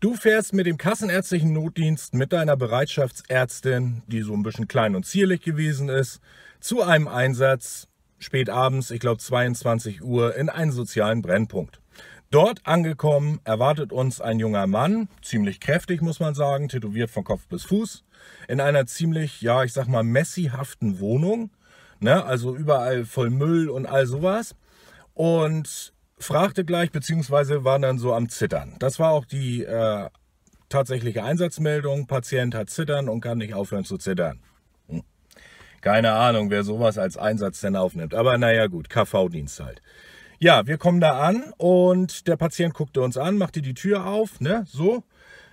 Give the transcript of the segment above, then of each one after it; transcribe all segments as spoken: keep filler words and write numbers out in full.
Du fährst mit dem kassenärztlichen Notdienst mit deiner Bereitschaftsärztin, die so ein bisschen klein und zierlich gewesen ist, zu einem Einsatz spät abends, ich glaube zweiundzwanzig Uhr, in einen sozialen Brennpunkt. Dort angekommen erwartet uns ein junger Mann, ziemlich kräftig muss man sagen, tätowiert von Kopf bis Fuß, in einer ziemlich, ja ich sag mal, messihaften Wohnung, ne? Also überall voll Müll und all sowas, und fragte gleich, beziehungsweise war dann so am Zittern. Das war auch die äh, tatsächliche Einsatzmeldung, Patient hat Zittern und kann nicht aufhören zu zittern. Hm. Keine Ahnung, wer sowas als Einsatz denn aufnimmt, aber naja gut, K V-Dienst halt. Ja, wir kommen da an und der Patient guckte uns an, machte die Tür auf, ne, so.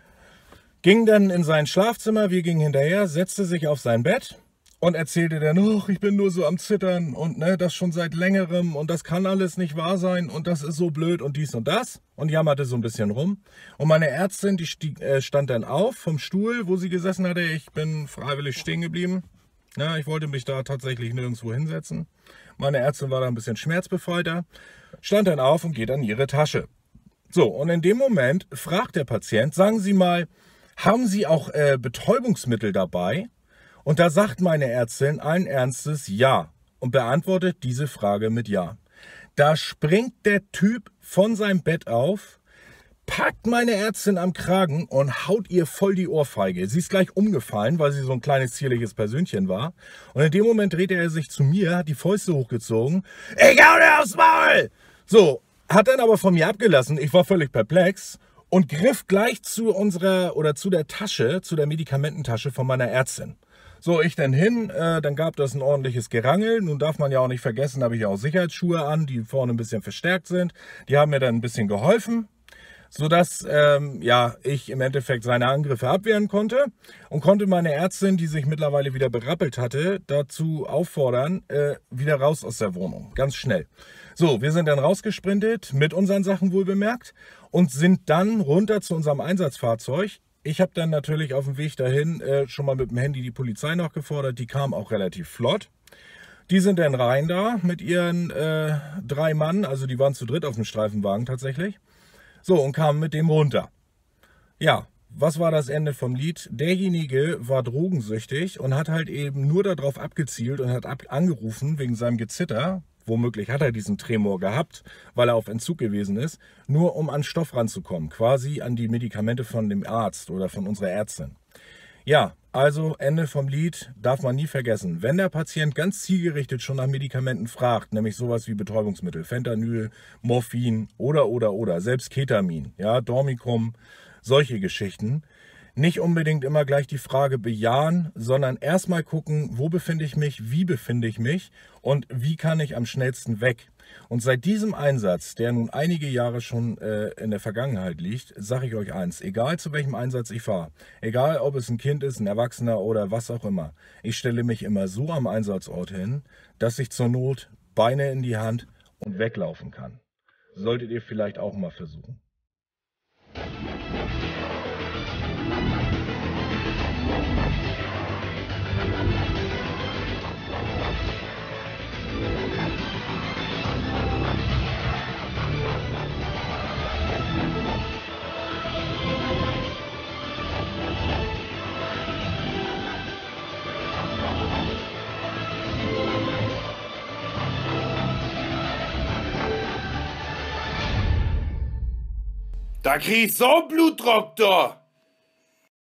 Ging dann in sein Schlafzimmer, wir gingen hinterher, setzte sich auf sein Bett und erzählte dann, oh, ich bin nur so am Zittern und ne, das schon seit längerem und das kann alles nicht wahr sein und das ist so blöd und dies und das, und jammerte so ein bisschen rum. Und meine Ärztin, die stieg, äh, stand dann auf vom Stuhl, wo sie gesessen hatte. Ich bin freiwillig stehen geblieben. Ja, ich wollte mich da tatsächlich nirgendwo hinsetzen. Meine Ärztin war da ein bisschen schmerzbefreiter, stand dann auf und geht an ihre Tasche. So, und in dem Moment fragt der Patient, sagen Sie mal, haben Sie auch äh, Betäubungsmittel dabei? Und da sagt meine Ärztin allen Ernstes ja und beantwortet diese Frage mit ja. Da springt der Typ von seinem Bett auf, packt meine Ärztin am Kragen und haut ihr voll die Ohrfeige. Sie ist gleich umgefallen, weil sie so ein kleines zierliches Persönchen war. Und in dem Moment drehte er sich zu mir, hat die Fäuste hochgezogen. Ich hau dir aufs Maul! So, hat dann aber von mir abgelassen. Ich war völlig perplex und griff gleich zu unserer oder zu der Tasche, zu der Medikamententasche von meiner Ärztin. So, ich dann hin, äh, dann gab das ein ordentliches Gerangel. Nun darf man ja auch nicht vergessen, habe ich ja auch Sicherheitsschuhe an, die vorne ein bisschen verstärkt sind. Die haben mir dann ein bisschen geholfen, sodass ähm, ja, ich im Endeffekt seine Angriffe abwehren konnte und konnte meine Ärztin, die sich mittlerweile wieder berappelt hatte, dazu auffordern, äh, wieder raus aus der Wohnung, ganz schnell. So, wir sind dann rausgesprintet, mit unseren Sachen wohl bemerkt, und sind dann runter zu unserem Einsatzfahrzeug. Ich habe dann natürlich auf dem Weg dahin äh, schon mal mit dem Handy die Polizei noch gefordert, die kam auch relativ flott. Die sind dann rein da mit ihren äh, drei Mann, also die waren zu dritt auf dem Streifenwagen tatsächlich. So, und kamen mit dem runter. Ja, was war das Ende vom Lied? Derjenige war drogensüchtig und hat halt eben nur darauf abgezielt und hat ab angerufen wegen seinem Gezitter. Womöglich hat er diesen Tremor gehabt, weil er auf Entzug gewesen ist, nur um an Stoff ranzukommen, quasi an die Medikamente von dem Arzt oder von unserer Ärztin. Ja, also Ende vom Lied, darf man nie vergessen. Wenn der Patient ganz zielgerichtet schon nach Medikamenten fragt, nämlich sowas wie Betäubungsmittel, Fentanyl, Morphin oder, oder, oder, selbst Ketamin, ja, Dormicum, solche Geschichten, nicht unbedingt immer gleich die Frage bejahen, sondern erstmal gucken, wo befinde ich mich, wie befinde ich mich und wie kann ich am schnellsten weg. Und seit diesem Einsatz, der nun einige Jahre schon äh, in der Vergangenheit liegt, sage ich euch eins, egal zu welchem Einsatz ich fahre, egal ob es ein Kind ist, ein Erwachsener oder was auch immer, ich stelle mich immer so am Einsatzort hin, dass ich zur Not Beine in die Hand und weglaufen kann. Solltet ihr vielleicht auch mal versuchen. Da krieg ich so einen Blutdruck, du!